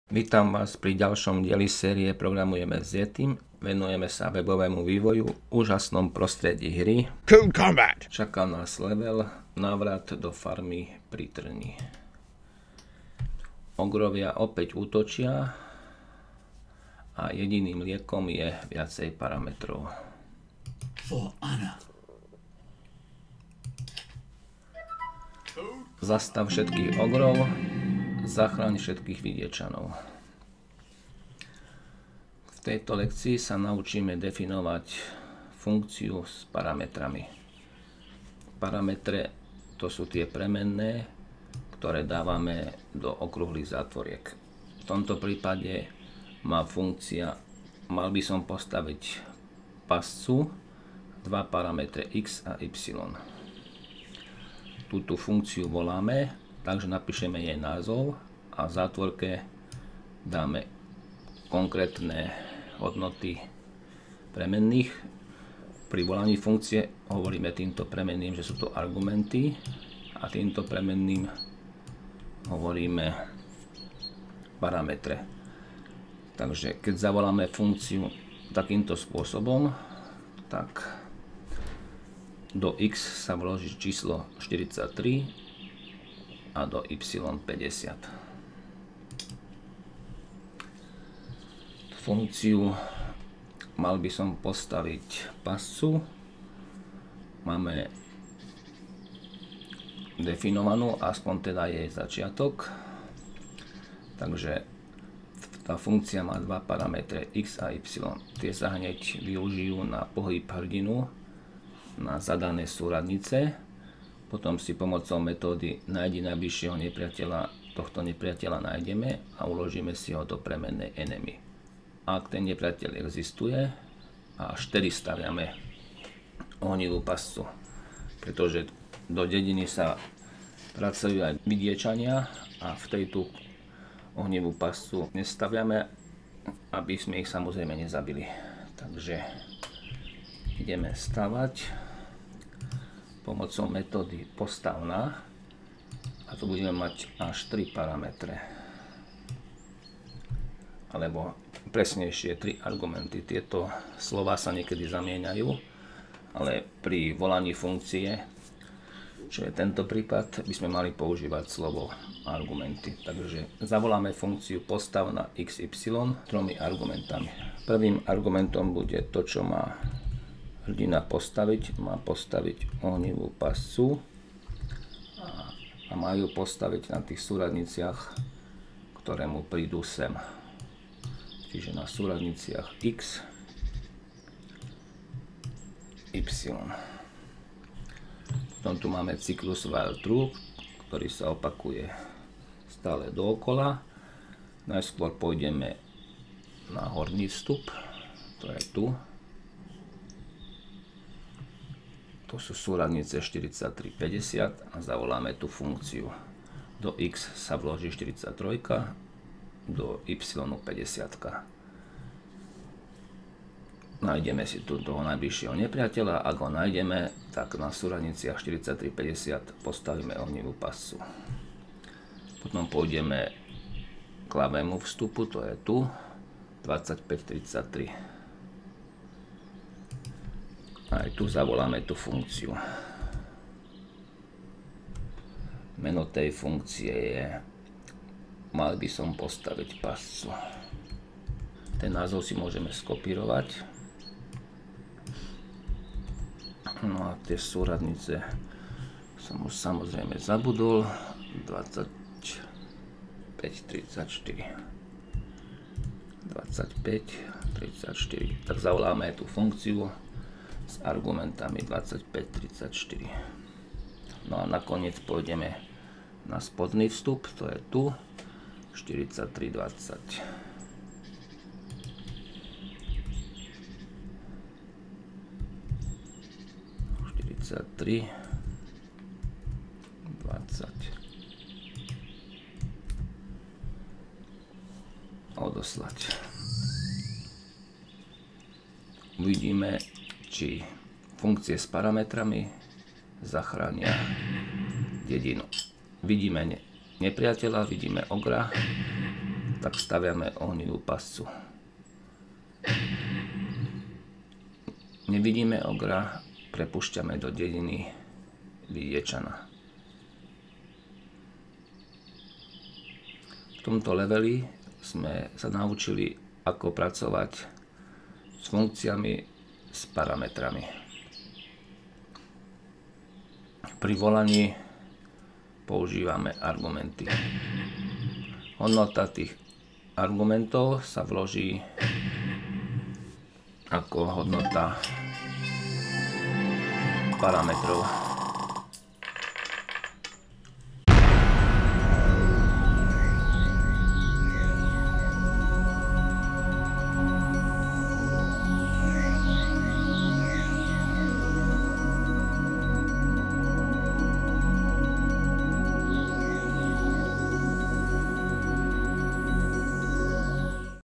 Vítam vás pri ďalšom dieli série Programujeme s Yetim. Venujeme sa webovému vývoju v úžasnom prostredí hry. Cool Combat. Čaká nás level návrat do farmy pri Trni. Ogrovia opäť útočia a jediným liekom je viacej parametrov. Zastav všetkých ogrov. Zachráň všetkých vidiečanov. V tejto lekcii sa naučíme definovať funkciu s parametrami. Parametre to sú tie premenné, ktoré dávame do okrúhlych zátvoriek. V tomto prípade má funkcia, mal by som postaviť pascu, dva parametre x a y. Túto funkciu voláme, takže napíšeme jej názov a v zátvorke dáme konkrétne hodnoty premenných. Pri volaní funkcie hovoríme týmto premenným, že sú to argumenty a týmto premenným hovoríme parametre. Takže keď zavoláme funkciu takýmto spôsobom, tak do x sa vloží číslo 43 a do y 50. Funkciu mal by som postaviť pascu. Máme definovanú, aspoň teda jej začiatok. Takže tá funkcia má dva parametre x a y. Tie sa hneď využijú na pohyb hrdinu na zadané súradnice. Potom si pomocou metódy nájdi najbližšieho nepriateľa, tohto nepriateľa nájdeme a uložíme si ho do premennej enemy. Ak ten nepriateľ existuje, až vtedy staviame ohnivú pascu, pretože do dediny sa pracujú aj vidiečania a v tejto ohnivú pascu nestaviame, aby sme ich samozrejme nezabili. Takže ideme stavať pomocou metódy postavná a tu budeme mať až 3 parametre, alebo presnejšie 3 argumenty. Tieto slová sa niekedy zamieňajú, ale pri volaní funkcie, čo je tento prípad, by sme mali používať slovo argumenty. Takže zavoláme funkciu postavná xy 3 argumentami. Prvým argumentom bude to, čo má hrdina postaviť, má postaviť ohnivú pascu a má ju postaviť na tých súradniciach, ktoré mu prídu sem. Čiže na súradniciach x, y. Potom tu máme cyklus while true, ktorý sa opakuje stále dookola. Najskôr pôjdeme na horný vstup, to je tu. To sú súradnice 43, 50 a zavoláme tú funkciu. Do x sa vloží 43, do y 50. Nájdeme si tu toho najbližšieho nepriateľa. Ak ho nájdeme, tak na súradniciach 43, 50 postavíme ohnivú pascu. Potom pôjdeme k ľavému vstupu, to je tu, 25, 33. Aj tu zavoláme tú funkciu. Meno tej funkcie je, mal by som postaviť pascu. Ten názov si môžeme skopírovať. No a tie súradnice som už samozrejme zabudol. 25, 34. 25, 34. Tak zavoláme aj tú funkciu s argumentami 25, 34. No a nakoniec pôjdeme na spodný vstup, to je tu, 43, 20. 43, 20. Odoslať. Uvidíme, či funkcie s parametrami zachránia dedinu. Vidíme nepriateľa, vidíme ogra tak staviame ohnivú pascu. Nevidíme ogra, prepúšťame do dediny Vidiečana. V tomto leveli sme sa naučili, ako pracovať s funkciami, s parametrami. Pri volaní používame argumenty. Hodnota tých argumentov sa vloží ako hodnota parametrov.